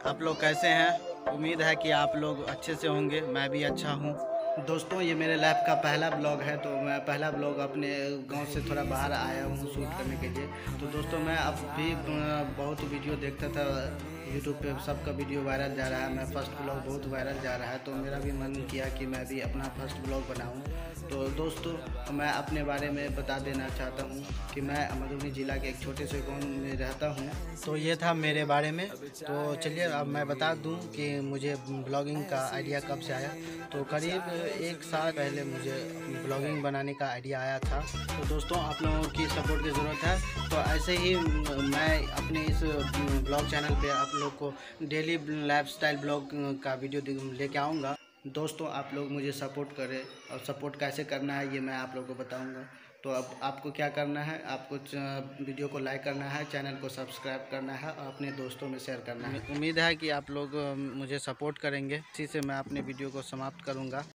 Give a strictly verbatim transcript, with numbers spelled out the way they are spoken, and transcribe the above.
आप लोग कैसे हैं? उम्मीद है कि आप लोग अच्छे से होंगे। मैं भी अच्छा हूँ। दोस्तों, ये मेरे लाइफ का पहला ब्लॉग है, तो मैं पहला ब्लॉग अपने गांव से थोड़ा बाहर आया हूँ शूट करने के लिए। तो दोस्तों, मैं अब भी अ, बहुत वीडियो देखता था यूट्यूब पे, सबका वीडियो वायरल जा रहा है। मैं फर्स्ट ब्लॉग बहुत वायरल जा रहा है, तो मेरा भी मन किया कि मैं भी अपना फर्स्ट ब्लॉग बनाऊँ। तो दोस्तों, मैं अपने बारे में बता देना चाहता हूँ कि मैं मधुबनी ज़िला के एक छोटे से गाँव में रहता हूँ। तो ये था मेरे बारे में। तो चलिए अब मैं बता दूँ कि मुझे ब्लॉगिंग का आइडिया कब से आया। तो करीब एक साल पहले मुझे ब्लॉगिंग बनाने का आइडिया आया था। तो दोस्तों, आप लोगों की सपोर्ट की ज़रूरत है। तो ऐसे ही मैं अपने इस ब्लॉग चैनल पे आप लोग को डेली लाइफस्टाइल ब्लॉग का वीडियो लेके आऊँगा। दोस्तों, आप लोग मुझे सपोर्ट करें, और सपोर्ट कैसे करना है ये मैं आप लोगों को बताऊंगा। तो अब आपको क्या करना है, आपको वीडियो को लाइक करना है, चैनल को सब्सक्राइब करना है और अपने दोस्तों में शेयर करना है। उम्मीद है कि आप लोग मुझे सपोर्ट करेंगे। इसी से मैं अपने वीडियो को समाप्त करूंगा।